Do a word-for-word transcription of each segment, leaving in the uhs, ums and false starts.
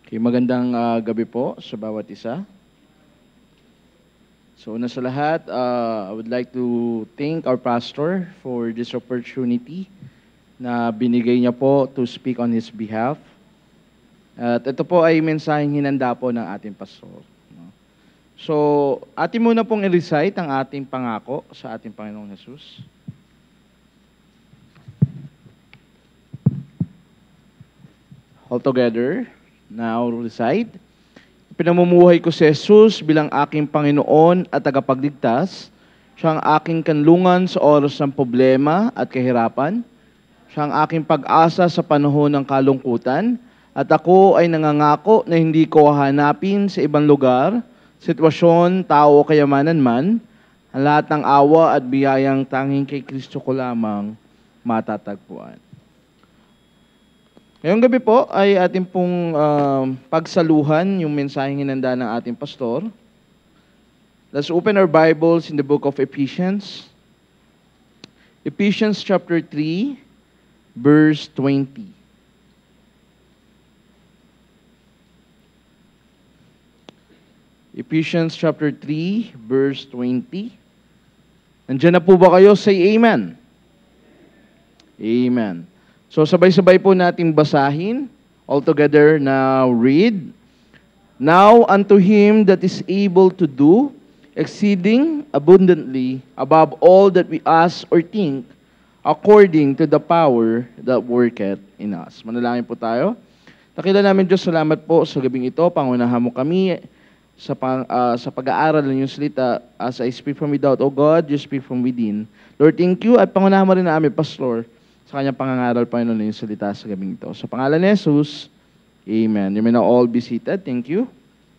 Okay, magandang uh, gabi po sa bawat isa. So una sa lahat, uh, I would like to thank our pastor for this opportunity na binigay niya po to speak on his behalf. At ito po ay mensaheng hinanda po ng ating pastor. So, atin muna pong i-recite ang ating pangako sa ating Panginoong Jesus. All together. Now, recite. Pinamumuhay ko si Jesus bilang aking Panginoon at tagapagligtas. Siya ang aking kanlungan sa oras ng problema at kahirapan. Siya ang aking pag-asa sa panahon ng kalungkutan. At ako ay nangangako na hindi ko hahanapin sa ibang lugar, sitwasyon, tao o kayamanan man, ang lahat ng awa at biyayang tanging kay Kristo ko lamang matatagpuan. Ngayong gabi po ay ating pong uh, pagsaluhan yung mensaheng hinanda ng ating pastor. Let's open our Bibles in the book of Ephesians. Ephesians chapter three, verse twenty. Ephesians chapter three, verse twenty. Nandiyan na po ba kayo? Say amen. Amen. So sabay-sabay po nating basahin. All together now read. Now unto him that is able to do exceeding abundantly above all that we ask or think, according to the power that worketh in us. Manalangin po tayo. Dakila namin Diyos, salamat po sa gabing ito. Pangunahan mo kami sa, pang, uh, sa pag-aaral ng iyong salita. As I speak from without, O God, you speak from within. Lord, thank you. At pangunahan mo rin na aming pastor sa kanyang pangangaral, Panginoon, na yung salita sa gabing ito. Sa pangalan ni Jesus, amen. You may now all be seated. Thank you.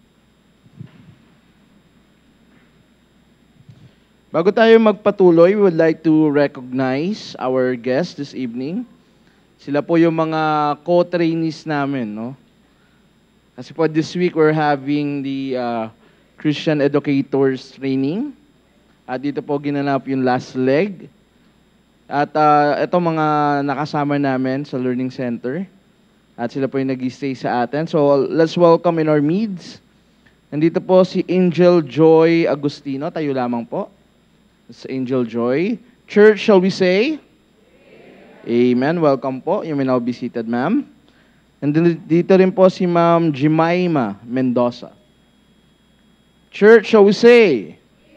Bago tayo magpatuloy, we would like to recognize our guests this evening. Sila po yung mga co-trainees namin, no? Kasi po this week, we're having the uh, Christian Educators Training. At dito po ginanap yung last leg. At uh, ito mga nakasama namin sa Learning Center. At sila po yung nag-stay sa atin. So let's welcome in our midst. Nandito po si Angel Joy Agustino. Tayo lamang po. It's Angel Joy. Church, shall we say? Amen. Amen. Welcome po. You may now be seated, ma'am. And dito rin po si Ma'am Jemima Mendoza. Church, shall we say?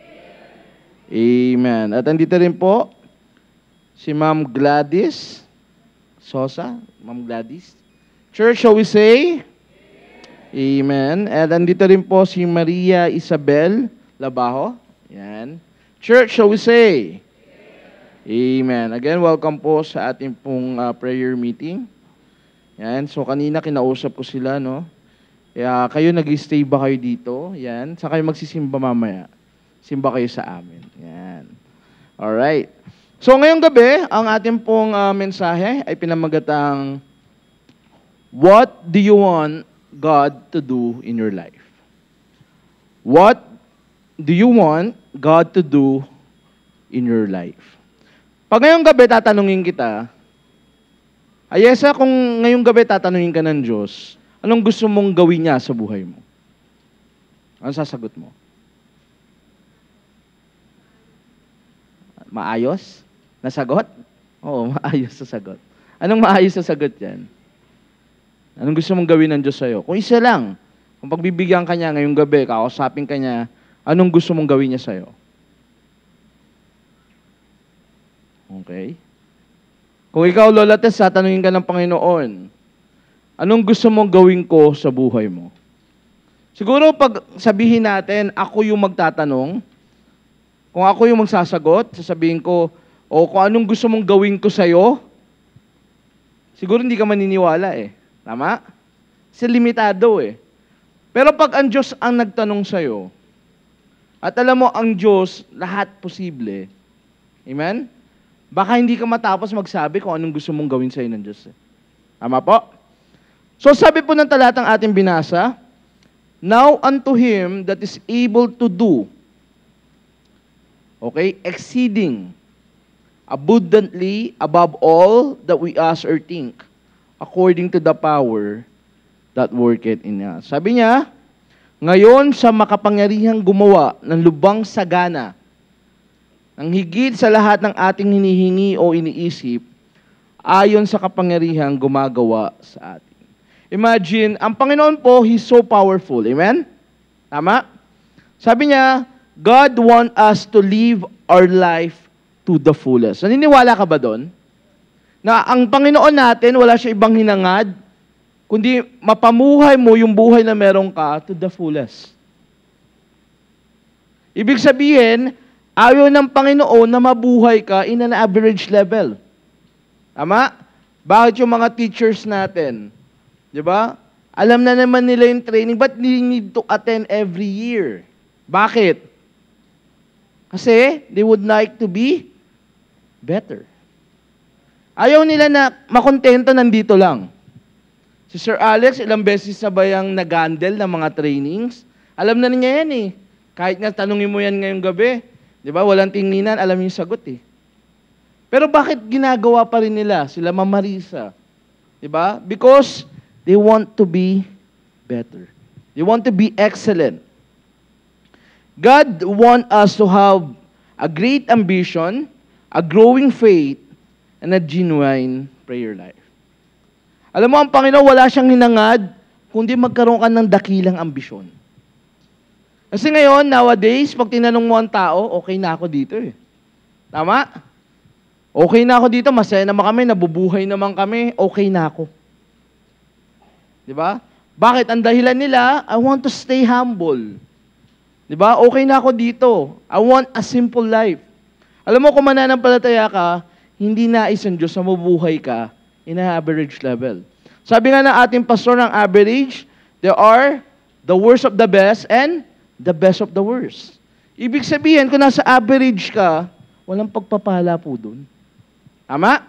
Amen. At andito rin po si Ma'am Gladys Sosa. Ma'am Gladys. Church, shall we say? Amen. Amen. And andito rin po si Maria Isabel Labajo. Yan. Church, shall we say? Amen. Amen. Again, welcome po sa ating pong uh, prayer meeting. Yan. So, kanina kinausap ko sila, no? Kaya kayo nag-stay ba kayo dito? Yan. Saan kayo magsisimba mamaya? Simba kayo sa amin. Yan. Alright. So ngayong gabi, ang ating pong uh, mensahe ay pinamagatang, what do you want God to do in your life? What do you want God to do in your life? Pag ngayong gabi tatanungin kita, Ayesa, kung ngayong gabi tatanungin ka ng Diyos, anong gusto mong gawin niya sa buhay mo? Anong sasagot mo? Maayos? Nasagot? Oo, maayos sa sagot. Anong maayos sa sagot yan? Anong gusto mong gawin ng Diyos sa'yo? Kung isa lang, kung pagbibigyan ka niya ngayong gabi, kakausapin ka niya, anong gusto mong gawin niya sa'yo? Okay? Kung ikaw, Lola Tess, tatanungin ka ng Panginoon, anong gusto mong gawin ko sa buhay mo? Siguro pag sabihin natin, ako yung magtatanong, kung ako yung magsasagot, sasabihin ko, o kung anong gusto mong gawin ko sa'yo, siguro hindi ka maniniwala eh. Tama? Kasi limitado eh. Pero pag ang Diyos ang nagtanong sa'yo, at alam mo, ang Diyos, lahat posible. Amen? Baka hindi ka matapos magsabi kung anong gusto mong gawin sa'yo ng Diyos. Eh. Tama po? So sabi po ng talatang ating binasa, now unto him that is able to do, okay, exceeding, abundantly above all that we ask or think, according to the power that worketh in us. Sabi niya, ngayon sa makapangyarihang gumawa ng lubang sagana, ang higit sa lahat ng ating hinihingi o iniisip, ayon sa kapangyarihang gumagawa sa atin. Imagine, ang Panginoon po, He's so powerful. Amen? Tama? Sabi niya, God want us to live our life to the fullest. Naniniwala ka ba doon? Na ang Panginoon natin, wala siya ibang hinangad, kundi mapamuhay mo yung buhay na meron ka to the fullest. Ibig sabihin, ayaw ng Panginoon na mabuhay ka in an average level. Tama? Bakit yung mga teachers natin, di ba? Alam na naman nila yung training, but they need to attend every year. Bakit? Kasi they would like to be better. Ayaw nila na makontento nandito lang. Si Sir Alex, ilang beses na ba yung nag-handle ng mga trainings? Alam na niya yan eh. Kahit nga tanungin mo yan ngayong gabi, di ba, walang tinginan, alam yung sagot eh. Pero bakit ginagawa pa rin nila, sila Ma'am Marisa? Di ba? Because they want to be better. They want to be excellent. God wants us to have a great ambition, a growing faith, and a genuine prayer life. Alam mo, ang Panginoon, wala siyang hinangad, kundi magkaroon ka ng dakilang ambisyon. Kasi ngayon, nowadays, pag tinanong mo ang tao, okay na ako dito eh. Tama? Okay na ako dito, masaya naman kami, nabubuhay naman kami, okay na ako. Di ba? Bakit? Ang dahilan nila, I want to stay humble. Di ba? Okay na ako dito. I want a simple life. Alam mo, kung mananampalataya ka, hindi nais ng Diyos na mabuhay ka in an average level. Sabi nga ng ating pastor ng average, there are the worst of the best and the best of the worst. Ibig sabihin, kung nasa average ka, walang pagpapala po dun. Tama?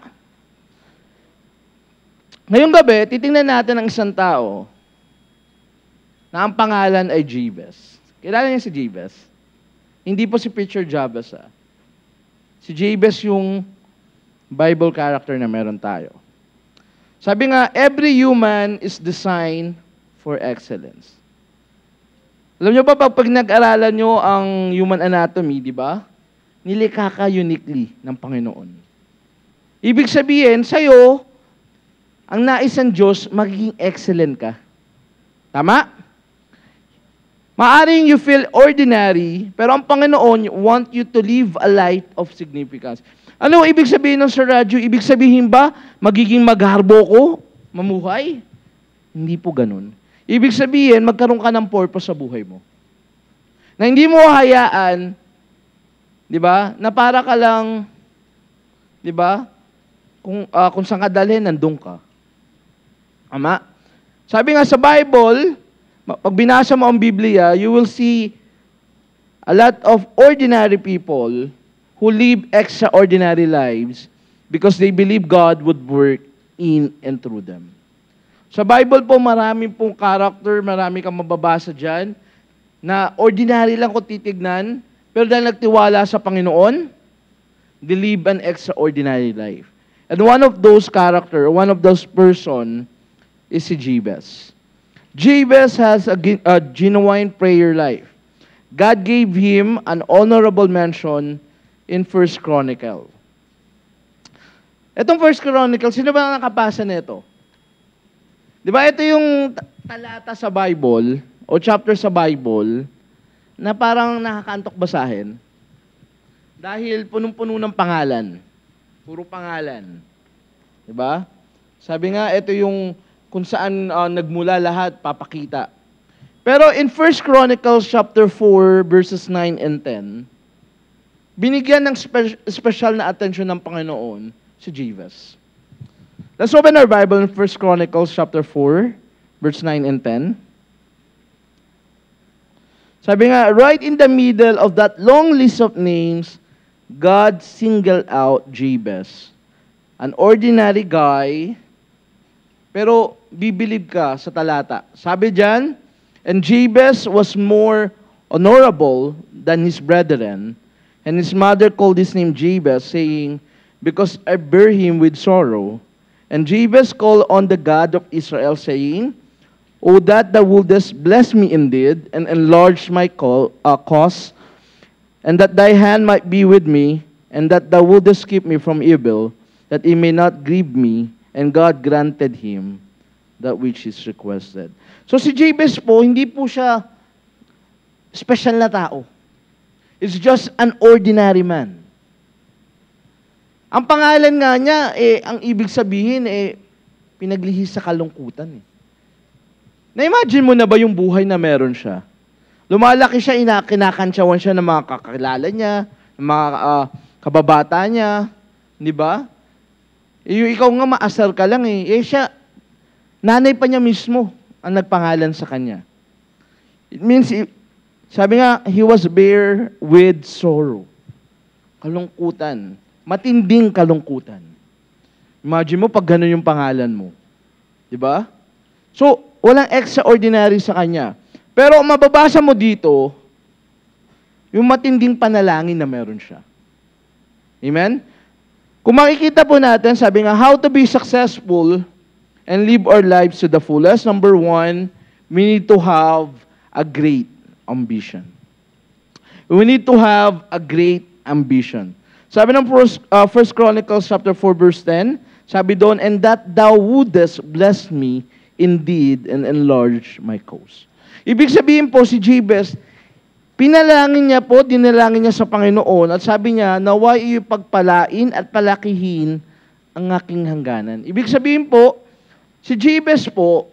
Ngayong gabi, titingnan natin ang isang tao na ang pangalan ay Jabez. Kilala niya si Jabez? Hindi po si Preacher Jabez. Ah. Si Jabez yung Bible character na meron tayo. Sabi nga, every human is designed for excellence. Alam nyo ba, pag, pag nag-aralan nyo ang human anatomy, di ba? Nilikha ka uniquely ng Panginoon. Ibig sabihin, sa'yo, ang nais ng Diyos, magiging excellent ka. Tama? Maaring you feel ordinary, pero ang Panginoon want you to live a life of significance. Ano ibig sabihin ng Sir Radyo? Ibig sabihin ba, magiging magharbo ko, mamuhay? Hindi po ganun. Ibig sabihin, magkaroon ka ng purpose sa buhay mo. Na hindi mo hayaan, di ba, na para ka lang, di ba, kung, uh, kung saan ka dalhin, nandun ka. Ama? Sabi nga sa Bible, pag binasa mo ang Biblia, you will see a lot of ordinary people who live extraordinary lives because they believe God would work in and through them. Sa Bible po, marami pong character, marami kang mababasa dyan, na ordinary lang kung titignan, pero dahil nagtiwala sa Panginoon, they live an extraordinary life. And one of those character, one of those person, is si Jabez. Jabez has a, a genuine prayer life. God gave him an honorable mention in First Chronicle. Itong First Chronicle, sino ba nakapasa nito? Di ba ito yung talata sa Bible, o chapter sa Bible, na parang nakakantok basahin? Dahil punong-puno ng pangalan. Puro pangalan. Di ba? Sabi nga, ito yung kung saan uh, nagmula lahat, papakita. Pero in First Chronicles chapter four, verses nine and ten, binigyan ng spe- special na attention ng Panginoon si Jabez. Let's open our Bible in First Chronicles chapter four, verse nine and ten. Sabi nga, right in the middle of that long list of names, God singled out Jabez. An ordinary guy, pero bibilib ka sa talata. Sabi diyan, and Jabez was more honorable than his brethren, and his mother called his name Jabez, saying, because I bear him with sorrow. And Jabez called on the God of Israel, saying, O that thou wouldest bless me indeed, and enlarge my call, uh, cause, and that thy hand might be with me, and that thou wouldest keep me from evil, that he may not grieve me. And God granted him that which is requested. So si Jabez po, hindi po siya special na tao. It's just an ordinary man. Ang pangalan nga niya, eh, ang ibig sabihin, eh, pinaglihis sa kalungkutan. Eh. Na-imagine mo na ba yung buhay na meron siya? Lumalaki siya, ina, kinakantsawan siya ng mga kakilala niya, ng mga uh, kababata niya, di ba? E, yung ikaw nga maasar ka lang eh. Eh siya, nanay pa niya mismo ang nagpangalan sa kanya. It means, sabi nga, he was bare with sorrow. Kalungkutan. Matinding kalungkutan. Imagine mo pag gano'n yung pangalan mo. Di ba? So, walang extraordinary sa kanya. Pero mababasa mo dito, yung matinding panalangin na meron siya. Amen? Kung makikita po natin, sabi nga, how to be successful and live our lives to the fullest. Number one, we need to have a great ambition. We need to have a great ambition. Sabi ng First, uh, First Chronicles chapter four, verse ten, sabi doon, and that thou wouldest bless me indeed and enlarge my cause. Ibig sabihin po si Jabez, pinalangin niya po, dinalangin niya sa Panginoon at sabi niya, naway ipagpalain at palakihin ang aking hangganan. Ibig sabihin po, si Jabez po,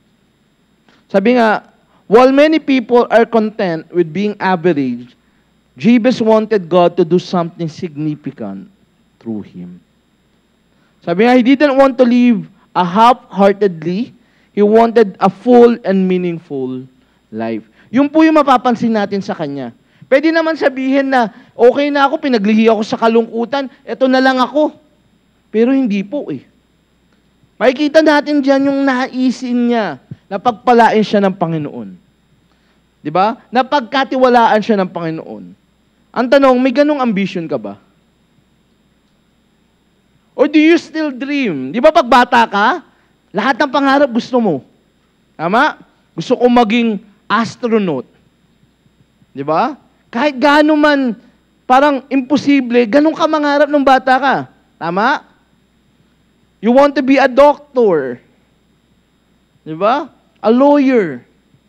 sabi nga, while many people are content with being average, Jabez wanted God to do something significant through him. Sabi nga, he didn't want to live a half-heartedly. He wanted a full and meaningful life. Yung po yung mapapansin natin sa kanya. Pwede naman sabihin na, okay na ako, pinaglihi ako sa kalungkutan, eto na lang ako. Pero hindi po eh. Makikita natin dyan yung naisin niya, na pagpalain siya ng Panginoon. Di ba? Napagkatiwalaan siya ng Panginoon. Ang tanong, may ganong ambition ka ba? Or do you still dream? Di ba pag bata ka, lahat ng pangarap gusto mo. Tama? Gusto ko maging astronaut. Di ba? Kahit gaano man, parang imposible, ganun ka mangarap ng bata ka. Tama? You want to be a doctor. Di ba? A lawyer.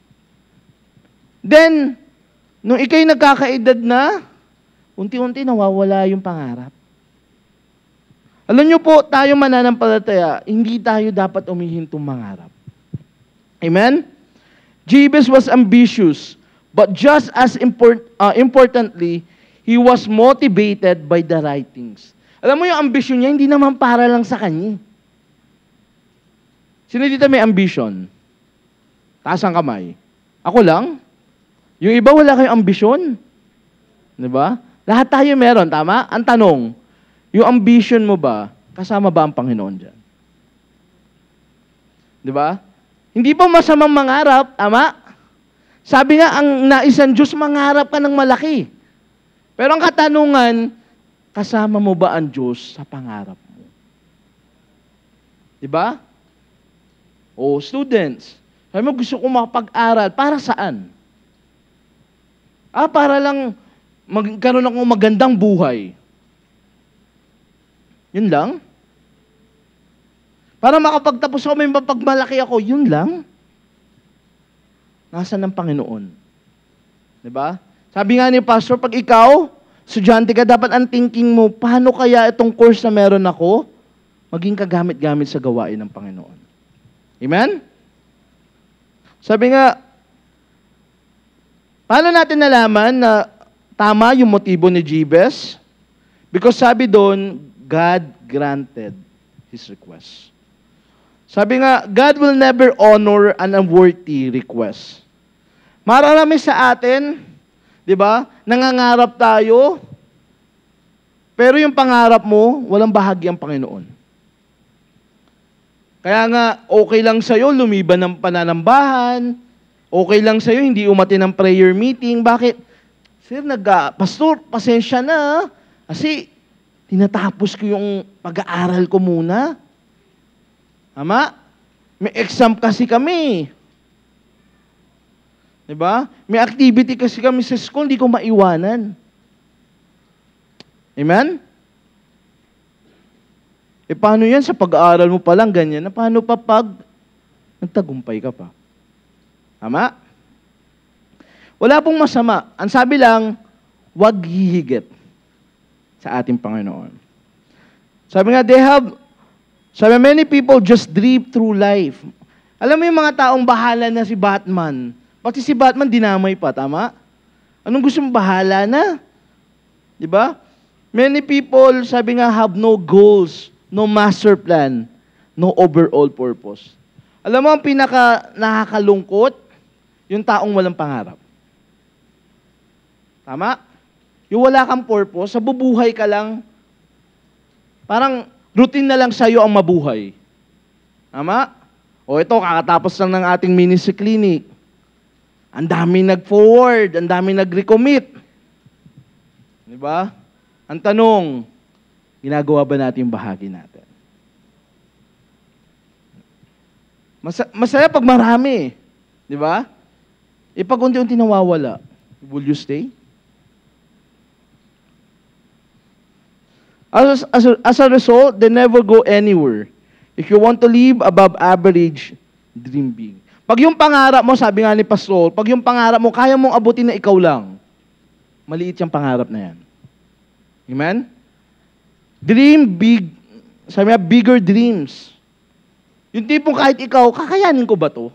Then, nung ikay nagkakaedad na, unti-unti nawawala yung pangarap. Alam niyo po, tayo mananampalataya, hindi tayo dapat umihintong mangarap. Amen? Jabez was ambitious, but just as import, uh, importantly, he was motivated by the right things. Alam mo yung ambition niya, hindi naman para lang sa kanya. Sino dito may ambition? Taas ang kamay. Ako lang? Yung iba wala kayong ambisyon? Diba? Lahat tayo meron, tama? Ang tanong, yung ambition mo ba, kasama ba ang Panginoon dyan? Diba? Hindi pa masamang mangarap, tama? Sabi nga, ang naisan Diyos, mangarap ka ng malaki. Pero ang katanungan, kasama mo ba ang Diyos sa pangarap mo? Diba? O, students, sabi mo, gusto ko makapag-aral, para saan? Ah, para lang magkaroon ako magandang buhay. Yun lang? Para makapagtapos ako, may mapagmalaki ako, yun lang? Nasaan ang Panginoon? Diba? Sabi nga ni Pastor, pag ikaw, estudyante ka, dapat ang thinking mo, paano kaya itong course na meron ako, maging kagamit-gamit sa gawain ng Panginoon. Amen? Sabi nga, paano natin nalaman na tama yung motibo ni Jabez? Because sabi doon, God granted his request. Sabi nga, God will never honor an unworthy request. Mararami sa atin, di ba, nangangarap tayo, pero yung pangarap mo, walang bahagi ang Panginoon. Kaya nga, okay lang sa'yo, lumiban ng pananambahan, okay lang sa'yo, hindi umati ng prayer meeting. Bakit? Sir, nag, Pastor, pasensya na. Kasi, tinatapos ko yung pag-aaral ko muna. Tama? May exam kasi kami. Diba? May activity kasi kami sa school, hindi ko maiwanan. Amen? E paano yan sa pag-aaral mo pa lang ganyan? Na paano pa pag nagtagumpay ka pa? Tama? Wala pong masama. Ang sabi lang, wag hihigit sa ating Panginoon. Sabi nga, they have, sabi many people just drift through life. Alam mo yung mga taong bahala na si Batman, pati si Batman dinamay pa, tama? Anong gusto mo, bahala na? Di ba? Many people, sabi nga, have no goals, no master plan, no overall purpose. Alam mo, ang pinaka nakakalungkot, yung taong walang pangarap. Tama? Yung wala kang purpose, sa bubuhay ka lang, parang routine na lang sa'yo ang mabuhay. Tama? O ito, kakatapos lang ng ating ministry clinic. Ang dami nag-forward, ang dami nag-recommit. Di ba? Ang tanong, ginagawa ba natin yung bahagi natin? Mas- masaya pag marami. Di ba? E pag unti-unti nawawala, will you stay? As, as, a, as a result, they never go anywhere. If you want to live above average, dream big. Pag yung pangarap mo, sabi nga ni Pastor, pag yung pangarap mo, kaya mong abutin na ikaw lang, maliit yung pangarap na yan. Amen? Dream big, sabi nga, bigger dreams. Yung tipong kahit ikaw, kakayanin ko ba to?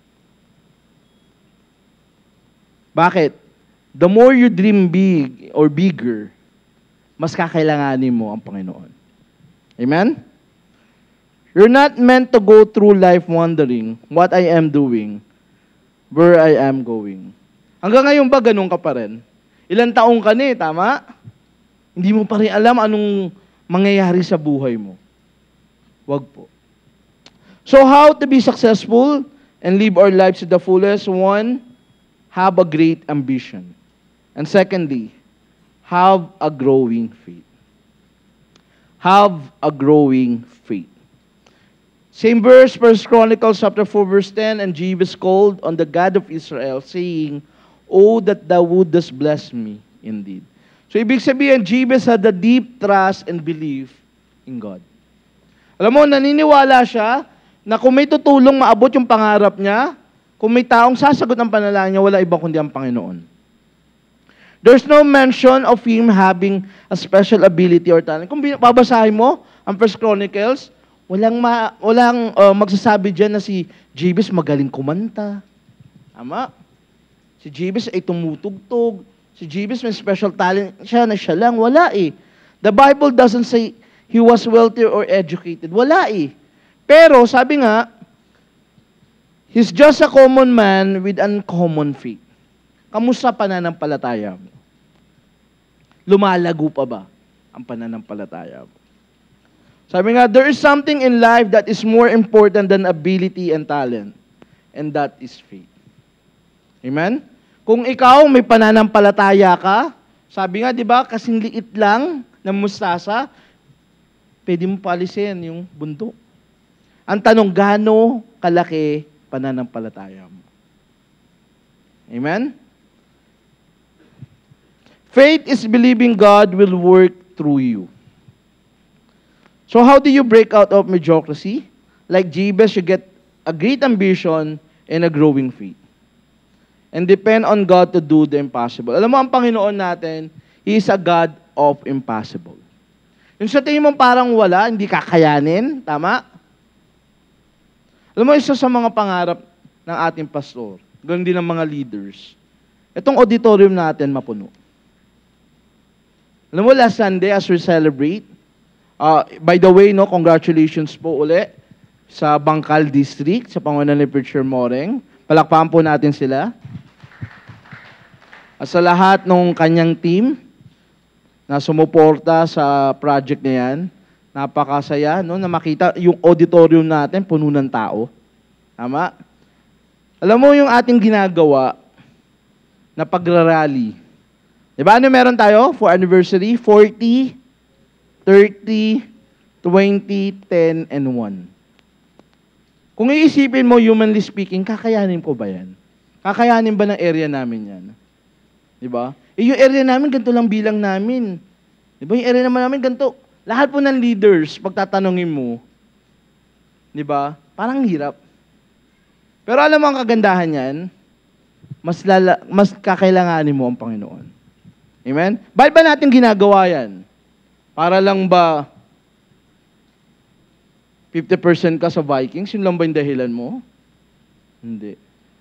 Bakit? The more you dream big or bigger, mas kakailanganin mo ang Panginoon. Amen? You're not meant to go through life wondering what I am doing, where I am going. Hanggang ngayon ba ganun ka pa rin? Ilang taong ka na eh, tama? Hindi mo pa rin alam anong mangyayari sa buhay mo. Wag po. So how to be successful and live our lives to the fullest? One, have a great ambition. And secondly, have a growing faith. Have a growing faith. Same verse, First Chronicles chapter four, verse ten, and Jebus called on the God of Israel, saying, "Oh, that thou wouldest bless me indeed." So, ibig sabihin, Jebus had a deep trust and belief in God. Alam mo, naniniwala siya na kung may tutulong maabot yung pangarap niya, kung may taong sasagot ang panalangin niya, wala ibang kundi ang Panginoon. There's no mention of him having a special ability or talent. Kung babasahin mo ang First Chronicles, walang, ma, walang uh, magsasabi dyan na si Jebus magaling kumanta. Tama? Si Jebus ay tumutugtog. Si Jebus may special talent siya na siya lang. Wala eh. The Bible doesn't say he was wealthy or educated. Wala eh. Pero sabi nga, he's just a common man with uncommon faith. Kamusta pananampalataya mo? Lumalago pa ba ang pananampalataya mo? Sabi nga, there is something in life that is more important than ability and talent. And that is faith. Amen? Kung ikaw may pananampalataya ka, sabi nga, di ba, kasing liit lang ng mustasa, pwede mo palisin yung bundok. Ang tanong, gaano kalaki pananampalataya mo? Amen? Faith is believing God will work through you. So how do you break out of mediocrity? Like Jebus, you get a great ambition and a growing faith. And depend on God to do the impossible. Alam mo, ang Panginoon natin, He is a God of impossible. Yung sa tingin mo parang wala, hindi kakayanin, tama? Alam mo, isa sa mga pangarap ng ating pastor, ganun din ng mga leaders, itong auditorium natin mapuno. Alam mo, last Sunday, as we celebrate, uh, by the way, no, congratulations po uli sa Bangkal District, sa pangunan ni Preacher Moreng. Palakpakan po natin sila. At sa lahat ng kanyang team na sumuporta sa project na yan, napakasaya no, na makita yung auditorium natin puno ng tao. Tama? Alam mo yung ating ginagawa na pagrarally. Diba ano meron tayo for anniversary? forty, thirty, twenty, ten, and one. Kung iisipin mo, humanly speaking, kakayanin ko ba yan? Kakayanin ba ng area namin yan? Di ba? Eh, yung area namin, ganito lang bilang namin. Di ba? Yung area naman namin, ganito. Lahat po ng leaders, pagtatanungin mo, di ba? Parang hirap. Pero alam mo ang kagandahan yan, mas, lala, mas kakailanganin mo ang Panginoon. Amen? Bakit ba natin ginagawa yan? Para lang ba fifty percent ka sa Vikings? Yun lang ba yung dahilan mo? Hindi.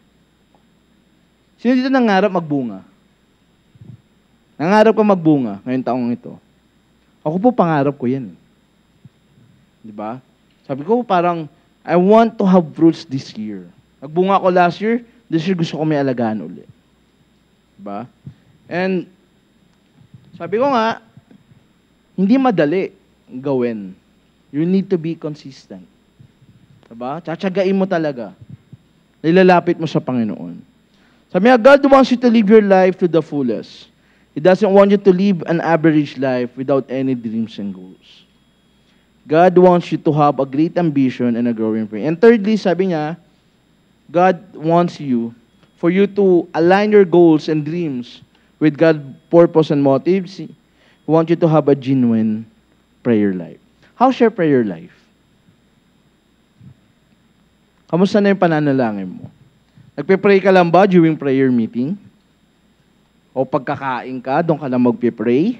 Sino dito nangarap magbunga? Nangarap ka magbunga ngayong taong ito? Ako po, pangarap ko yan. Di ba? Sabi ko, parang, I want to have fruits this year. Nagbunga ako last year, this year gusto ko may alagaan ulit. Diba? And, sabi ko nga, hindi madali gawin. You need to be consistent. Diba? Tsatsagain mo talaga. Nilalapit mo sa Panginoon. Sabi nga, God wants you to live your life to the fullest. He doesn't want you to live an average life without any dreams and goals. God wants you to have a great ambition and a growing faith. And thirdly, sabi niya, God wants you, for you to align your goals and dreams with God's purpose and motives. He wants you to have a genuine prayer life. How's your prayer life? Kamusta na yung pananalangin mo? Nagpe-pray ka lang ba during prayer meeting? O pagkakain ka, doon ka lang magpe-pray?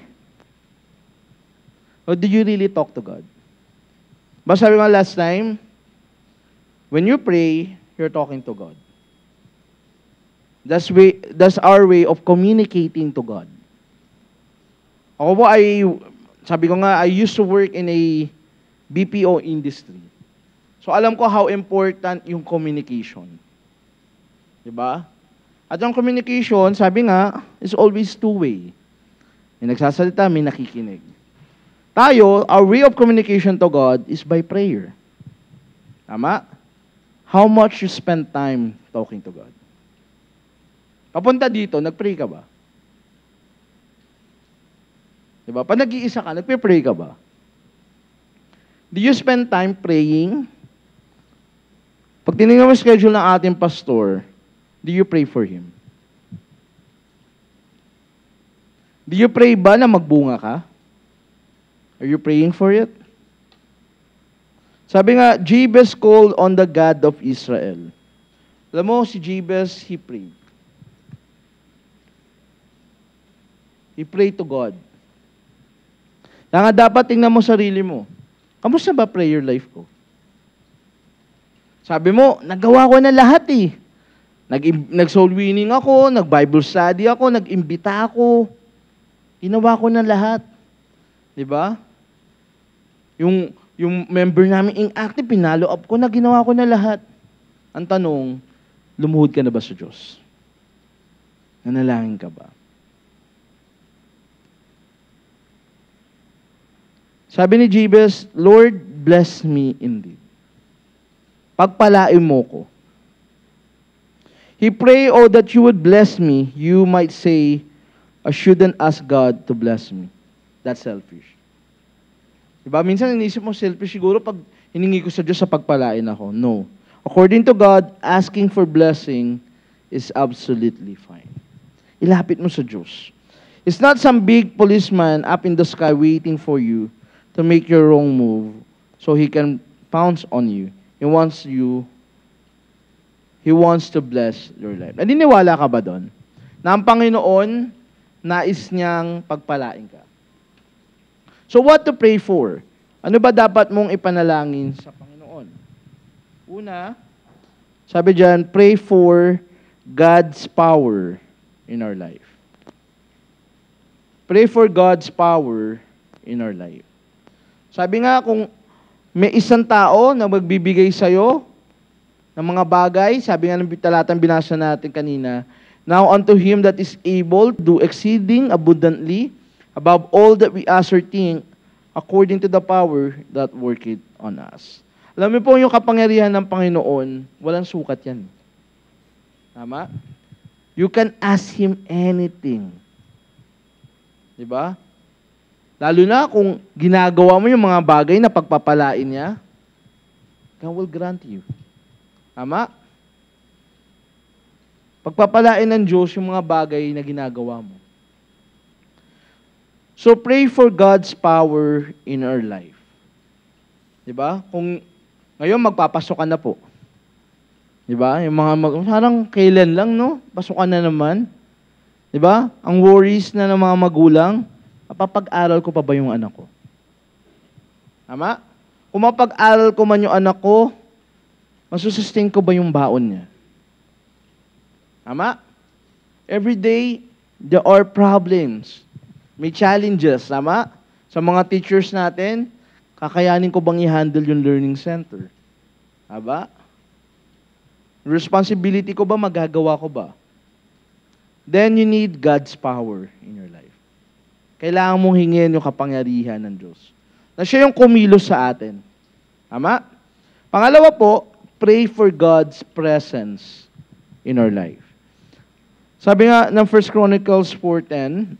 Or do you really talk to God? Ba sabi nga last time, when you pray, you're talking to God. That's way, that's our way of communicating to God. Ako po ay, sabi ko nga, I used to work in a B P O industry. So alam ko how important yung communication. Diba? At yung communication, sabi nga, is always two-way. May nagsasalita, may nakikinig. Tayo, our way of communication to God is by prayer. Tama? How much you spend time talking to God? Papunta dito, nag-pray ka ba? Diba? Pag nag-iisa ka, nagpe-pray ka ba? Do you spend time praying? Pag tinignan mo yung schedule ng ating pastor, do you pray for him? Do you pray ba na magbunga ka? Are you praying for it? Sabi nga, Jabez called on the God of Israel. Alam mo, si Jabez, he prayed. He prayed to God. Kaya nga dapat tingnan mo sarili mo. Kamusta ba prayer life ko? Sabi mo, nagawa ko na lahat eh. Nag, nag-soul winning ako, nag-Bible study ako, nag-imbita ako. Ginawa ko na lahat. Diba? Yung, yung member namin inactive, pinalo up ko na, ginawa ko na lahat. Ang tanong, lumuhod ka na ba sa Diyos? Nanalangin ka ba? Sabi ni Jabez, Lord, bless me indeed. Pagpalain mo ko. He pray, oh, that you would bless me. You might say, I shouldn't ask God to bless me. That's selfish. Diba? Minsan inisip mo selfish siguro pag hiningi ko sa Diyos sa pagpalain ako. No. According to God, asking for blessing is absolutely fine. Ilapit mo sa Diyos. It's not some big policeman up in the sky waiting for you to make your wrong move so he can pounce on you. He wants you, He wants to bless your life. Naniniwala ka ba doon? Na ang Panginoon, nais niyang pagpalain ka. So what to pray for? Ano ba dapat mong ipanalangin sa Panginoon? Una, sabi diyan, pray for God's power in our life. Pray for God's power in our life. Sabi nga, kung may isang tao na magbibigay sa'yo ng mga bagay, sabi nga ng talatang binasa natin kanina, now unto him that is able to do exceeding abundantly above all that we ask or think, according to the power that worketh on us. Alam mo po, yung kapangyarihan ng Panginoon, walang sukat yan. Tama? You can ask Him anything. Diba? Lalo na kung ginagawa mo yung mga bagay na pagpapalain niya, God will grant you. Tama? Pagpapalain ng Diyos yung mga bagay na ginagawa mo. So pray for God's power in our life. Diba? Kung ngayon magpapasok ka na po. Diba? Yung mga mag, parang kailan lang, no? Pasukan na naman. Diba? Ang worries na ng mga magulang, mapapag-aral ko pa ba yung anak ko? Tama? Kung mapag-aral ko man yung anak ko, masusustain ko ba yung baon niya? Tama? Every day, there are problems. May challenges, tama? Sa mga teachers natin, kakayanin ko bang i-handle yung learning center? Tama? Responsibility ko ba, magagawa ko ba? Then you need God's power in your life. Kailangan mong hingin yung kapangyarihan ng Diyos. Na siya yung kumilos sa atin. Tama? Pangalawa po, pray for God's presence in our life. Sabi nga ng First Chronicles four ten,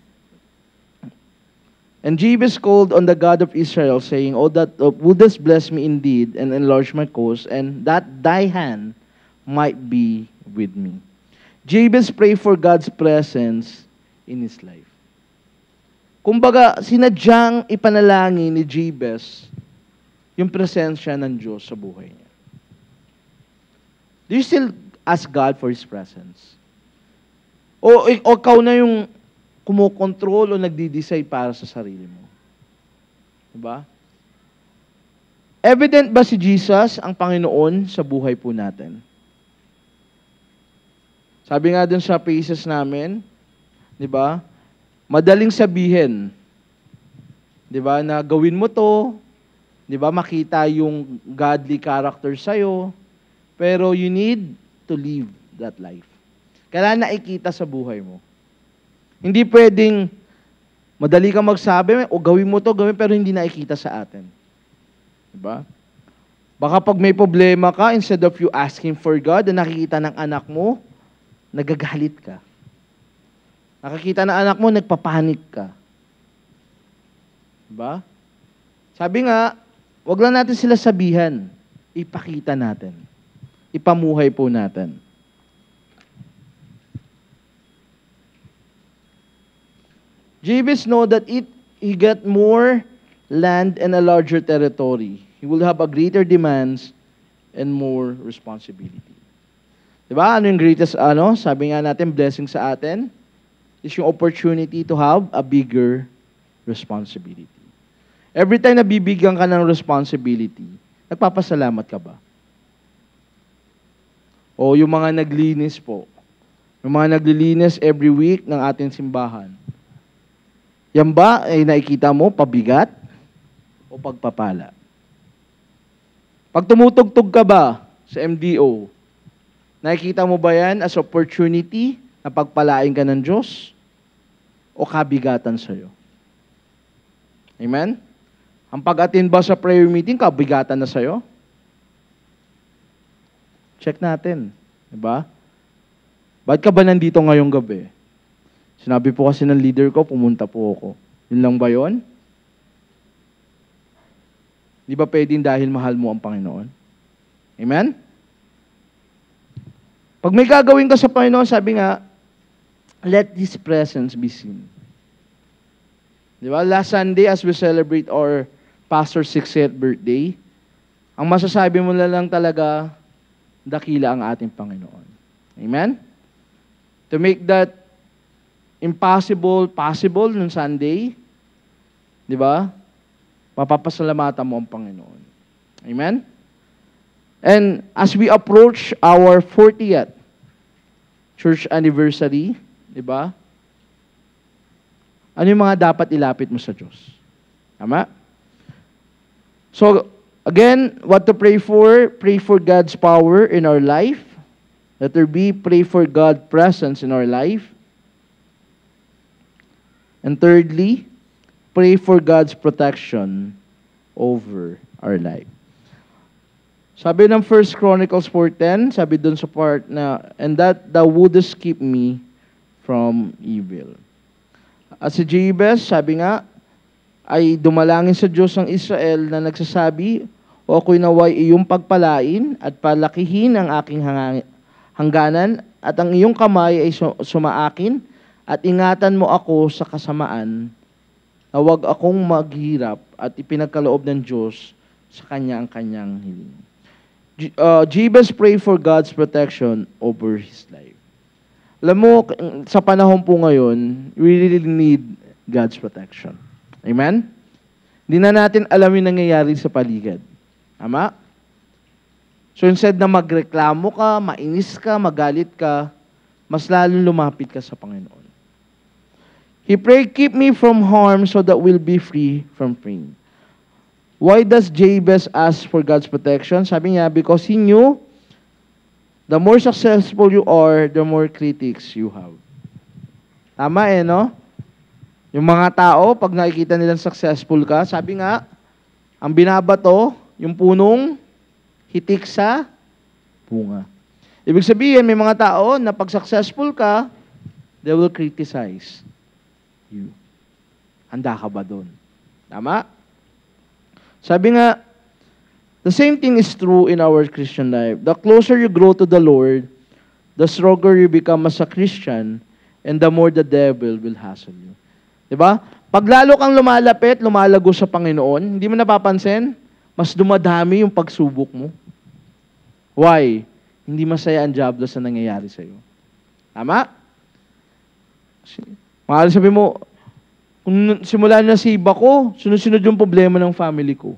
and Jabez called on the God of Israel, saying, "O that uh, wouldest bless me indeed, and enlarge my cause, and that thy hand might be with me." Jabez prayed for God's presence in his life. Kumbaga, sinadyang ipanalangin ni Jabez yung presensya ng Diyos sa buhay niya. Do you still ask God for His presence? O, o ikaw na yung kumukontrol o nagdi-decide para sa sarili mo? Diba? Evident ba si Jesus ang Panginoon sa buhay po natin? Sabi nga dun sa pages namin, di ba? Madaling sabihin, di ba, na gawin mo to, di ba, makita yung godly character sa'yo, pero you need to live that life. Kailangan nakikita sa buhay mo. Hindi pwedeng madali kang magsabi, o gawin mo to, gawin, pero hindi nakikita sa atin. Di ba? Baka pag may problema ka, instead of you asking for God, na nakikita ng anak mo, nagagalit ka. Nakakita ng anak mo, nagpapanik ka. Diba? Sabi nga, wag lang natin sila sabihan. Ipakita natin. Ipamuhay po natin. Jabez know that it, he get more land and a larger territory. He will have a greater demands and more responsibility. Diba? Ano yung greatest, ano? Sabi nga natin, blessing sa atin is yung opportunity to have a bigger responsibility. Every time na bibigyan ka ng responsibility, nagpapasalamat ka ba? O yung mga naglinis po, yung mga naglilinis every week ng ating simbahan, yan ba ay nakikita mo pabigat o pagpapala? Pag tumutugtog ka ba sa M D O, nakikita mo ba yan as opportunity na pagpalain ka ng Diyos o kabigatan sa'yo? Amen? Ang pag-attend ba sa prayer meeting, kabigatan na sa'yo? Check natin. Diba? Ba't ka ba nandito ngayong gabi? Sinabi po kasi ng leader ko, pumunta po ako. Yun lang ba yun? Di ba pwedeng dahil mahal mo ang Panginoon? Amen? Pag may gagawin ka sa Panginoon, sabi nga, let His presence be seen. Di ba? Last Sunday, as we celebrate our pastor's sixtieth birthday, ang masasabi mo na lang talaga, dakila ang ating Panginoon. Amen? To make that impossible possible nung Sunday, di ba? Mapapasalamatan mo ang Panginoon. Amen? And as we approach our fortieth church anniversary, di ba? Ano yung mga dapat ilapit mo sa Diyos? Tama? So, again, what to pray for? Pray for God's power in our life. Let there be, pray for God's presence in our life. And thirdly, pray for God's protection over our life. Sabi ng First Chronicles four ten, sabi dun sa part na, and that thou wouldest keep me from evil. At si Jabez, sabi nga, ay dumalangin sa Diyos ng Israel na nagsasabi, o ako'y naway iyong pagpalain at palakihin ang aking hangganan at ang iyong kamay ay su- sumaakin at ingatan mo ako sa kasamaan na huwag akong maghirap at ipinagkaloob ng Diyos sa kanya ang kanyang hiling. J- uh, Jabez prayed for God's protection over his life. Alam mo, sa panahon po ngayon, we really need God's protection. Amen? Hindi na natin alam yung nangyayari sa paligid. Tama? So instead na magreklamo ka, mainis ka, magalit ka, mas lalong lumapit ka sa Panginoon. He prayed, keep me from harm so that we'll be free from pain. Why does Jabez ask for God's protection? Sabi niya, because he knew the more successful you are, the more critics you have. Tama eh, no? Yung mga tao, pag nakikita nilang successful ka, sabi nga, ang binabato, yung punong hitik sa bunga. Ibig sabihin, may mga tao na pag successful ka, they will criticize you. Handa ka ba doon? Tama? Sabi nga, the same thing is true in our Christian life. The closer you grow to the Lord, the stronger you become as a Christian, and the more the devil will hassle you. Diba? Pag lalo kang lumalapit, lumalago sa Panginoon, hindi mo napapansin, mas dumadami yung pagsubok mo. Why? Hindi masaya ang diablo sa nangyayari sa iyo. Tama? Mahal sabi mo, kung simula na si iba ko, sunod-sunod yung problema ng family ko.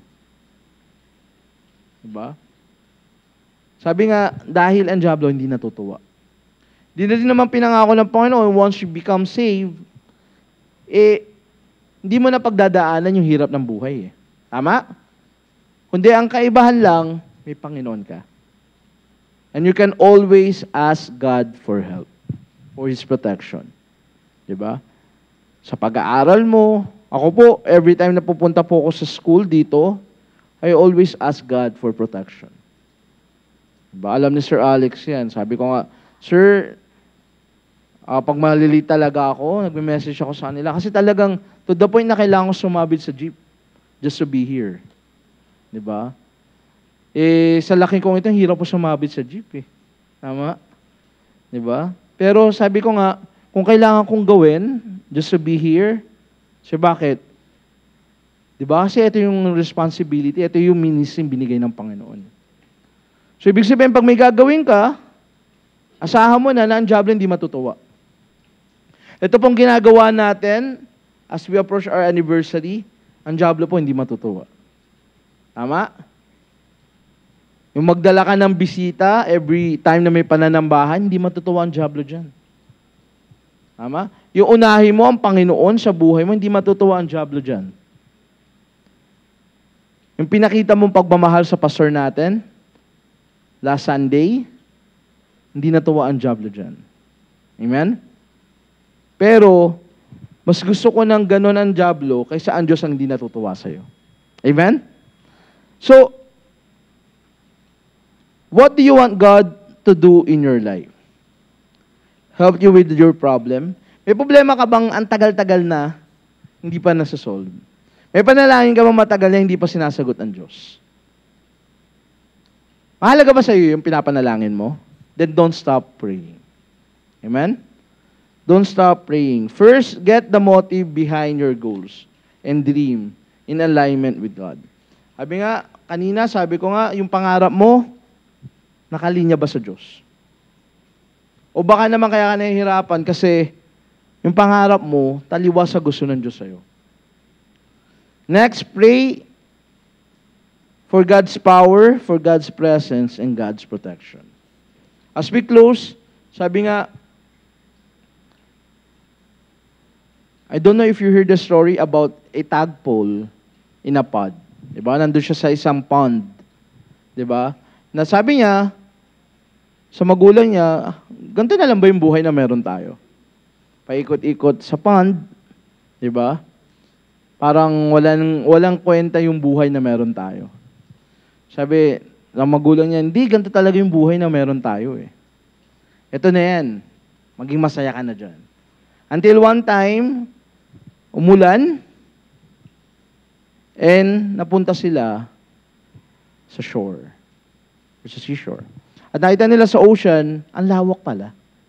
Diba? Sabi nga, dahil ang diablo hindi natutuwa. Hindi na din naman pinangako ng Panginoon, once you become saved, eh, hindi mo na pagdadaanan yung hirap ng buhay. Eh. Tama? Kundi ang kaibahan lang, may Panginoon ka. And you can always ask God for help, for His protection. Diba? Sa pag-aaral mo, ako po, every time na pupunta po ako sa school dito, I always ask God for protection. Diba? Alam ni Sir Alex yan. Sabi ko nga, Sir, uh, pag maliliit talaga ako, nagme-message ako sa kanila. Kasi talagang, to the point na kailangan ko sumabit sa jeep just to be here. Diba? Eh, sa laki kong ito, hirap po sumabit sa jeep eh. Tama? Diba? Pero sabi ko nga, kung kailangan kong gawin, just to be here, so bakit? Diba? Kasi ito yung responsibility, ito yung ministry binigay ng Panginoon. So, ibig sabihin, pag may gagawin ka, asahan mo na na ang diablo hindi matutuwa. Ito pong ginagawa natin, as we approach our anniversary, ang diablo po hindi matutuwa. Tama? Yung magdala ka ng bisita every time na may pananambahan, hindi matutuwa ang diablo dyan. Tama? Yung unahin mo ang Panginoon sa buhay mo, hindi matutuwa ang diablo dyan. Yung pinakita mong pagmamahal sa pastor natin, last Sunday, hindi natuwa ang diablo dyan. Amen? Pero, mas gusto ko ng ganun ang diablo kaysa ang Diyos ang hindi natutuwa sa'yo. Amen? So, what do you want God to do in your life? Help you with your problem? May problema ka bang ang tagal-tagal na hindi pa nasa-solve? May panalangin ka bang matagal na hindi pa sinasagot ng Diyos? Mahalaga ba sa iyo yung pinapanalangin mo? Then don't stop praying. Amen? Don't stop praying. First, get the motive behind your goals and dream in alignment with God. Sabi nga, kanina, sabi ko nga, yung pangarap mo, nakalinya ba sa Diyos? O baka naman kaya ka nahihirapan kasi yung pangarap mo, taliwa sa gusto ng Diyos sa'yo. Next, pray for God's power, for God's presence, and God's protection. As we close, sabi nga, I don't know if you heard the story about a tadpole in a pond. Diba? Nandun siya sa isang pond. Diba? Na sabi niya, sa magulang niya, ganito na lang ba yung buhay na meron tayo? Paikot-ikot sa pond, di ba? Parang walang, walang kwenta yung buhay na meron tayo. Sabi, ng magulang niya, hindi, ganito talaga yung buhay na meron tayo eh. Ito na yan, maging masaya ka na dyan. Until one time, umulan, and napunta sila sa shore, or sa seashore. At nakita nila sa ocean, ang lawak pala.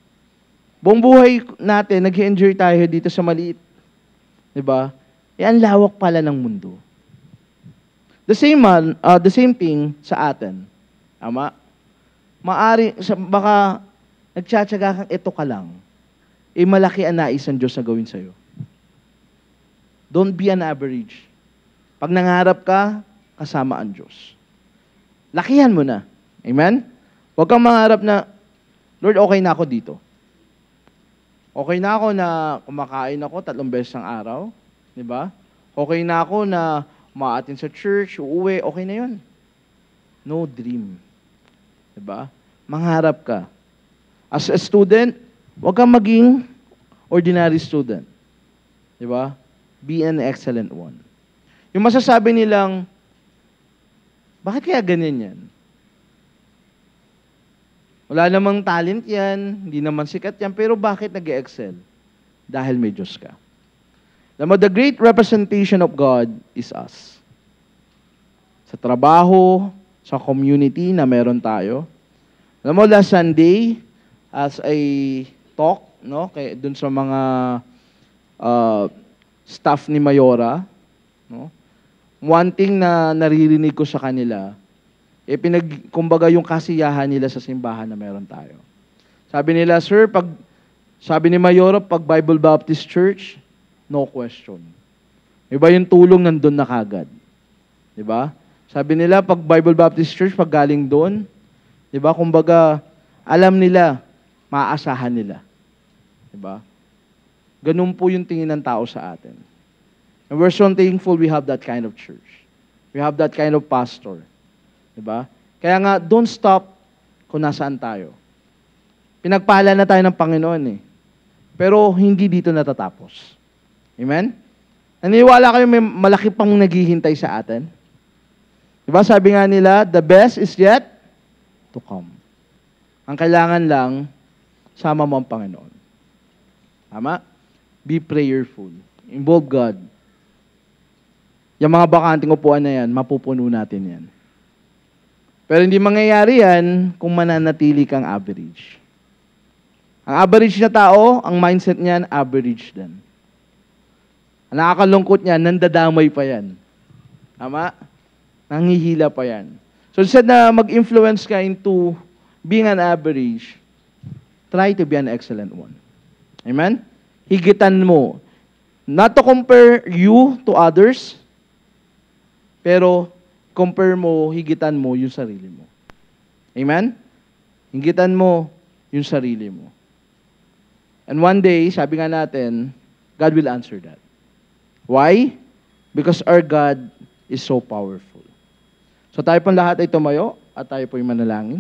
Buong buhay natin, nag-enjoy tayo dito sa maliit. Diba? Eh, ang lawak pala ng mundo. The same man, uh, the same thing sa atin. Tama? Maari, sa, baka nagtsatsaga kang ito ka lang, eh malaki ang nais ng Diyos na gawin sa'yo. Don't be an average. Pag nangarap ka, kasama ang Diyos. Lakihan mo na. Amen? Huwag kang mangarap na, Lord, okay na ako dito. Okay na ako na kumakain ako tatlong beses ng araw. Di ba? Okay na ako na umaatin sa church, uuwi, okay na yun. No dream. Di ba? Mangarap ka. As a student, huwag kang maging ordinary student. Di ba? Be an excellent one. Yung masasabi nilang, bakit kaya ganyan yan? Wala namang talent yan, hindi naman sikat yan, pero bakit nag-excel? Dahil may Diyos ka. Alam mo, the great representation of God is us. Sa trabaho, sa community na meron tayo. Alam mo, last Sunday, as a talk, no, kay, dun sa mga uh, staff ni Mayora, no, one thing na naririnig ko sa kanila, eh pinag, kumbaga yung kasiyahan nila sa simbahan na meron tayo. Sabi nila, sir, pag, sabi ni Mayora, pag Bible Baptist Church, no question. Diba yung tulong nandun na kagad? Diba? Sabi nila, pag Bible Baptist Church, pag galing doon, diba, kumbaga, alam nila, maaasahan nila. Diba? Ganun po yung tingin ng tao sa atin. And we're so thankful we have that kind of church. We have that kind of pastor. Diba? Kaya nga, don't stop kung nasaan tayo. Pinagpala na tayo ng Panginoon eh. Pero hindi dito natatapos. Amen? Naniniwala kayo may malaki pang naghihintay sa atin? Diba? Sabi nga nila, the best is yet to come. Ang kailangan lang, sama mo ang Panginoon. Tama? Be prayerful. Involve God. Yung mga bakanting upuan na yan, mapupuno natin yan. Pero hindi mangyayari yan kung mananatili kang average. Ang average na tao, ang mindset niyan, average din. Ang nakakalungkot niyan, nandadamay pa yan. Tama? Nanghihila pa yan. So instead na mag-influence ka into being an average, try to be an excellent one. Amen? Higitan mo. Not to compare you to others, pero compare mo, higitan mo yung sarili mo. Amen? Higitan mo yung sarili mo. And one day, sabi nga natin, God will answer that. Why? Because our God is so powerful. So tayo pong lahat ay tumayo at tayo po'y manalangin.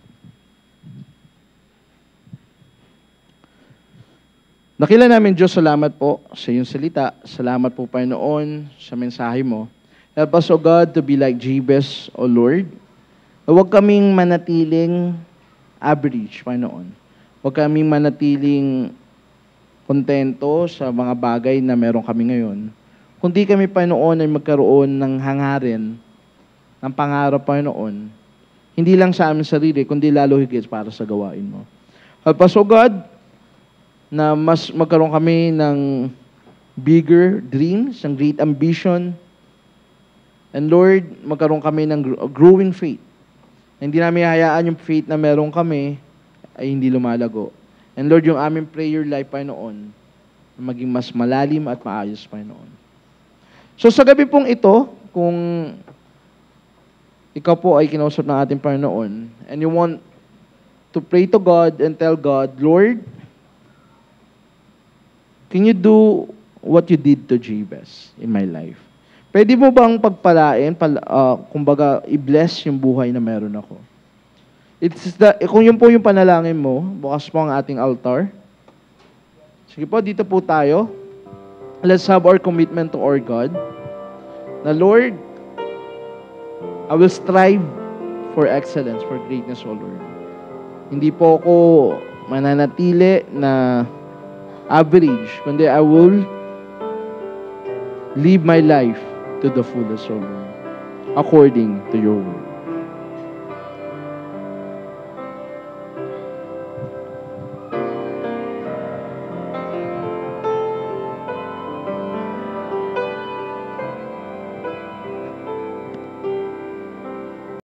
Dakila namin Diyos, salamat po sa iyong salita. Salamat po, Panginoon, sa mensahe mo. Help us, O God, to be like Jabez, O Lord. Huwag kaming manatiling average, Panginoon. Huwag kaming manatiling kontento sa mga bagay na meron kami ngayon. Kundi kami, Panginoon, ay magkaroon ng hangarin, ng pangarap, Panginoon. Hindi lang sa aming sarili, kundi lalo higit para sa gawain mo. Help us, O God, na mas magkaroon kami ng bigger dreams, ng great ambition. And Lord, magkaroon kami ng growing faith. Hindi namin hayaan yung faith na meron kami ay hindi lumalago. And Lord, yung aming prayer life, Panginoon, maging mas malalim at maayos, Panginoon. So sa gabi pong ito, kung ikaw po ay kinausap ng ating Panginoon, and you want to pray to God and tell God, Lord, can you do what you did to Jabez in my life? Pwede mo bang pagpalain, pala, uh, kumbaga, i-bless yung buhay na meron ako? It's the, kung yun po yung panalangin mo, bukas po ang ating altar. Sige po, dito po tayo. Let's have our commitment to our God. Na Lord, I will strive for excellence, for greatness, O Lord. Hindi po ako mananatili na average, kundi I will live my life to the fullest, O Lord, according to your word.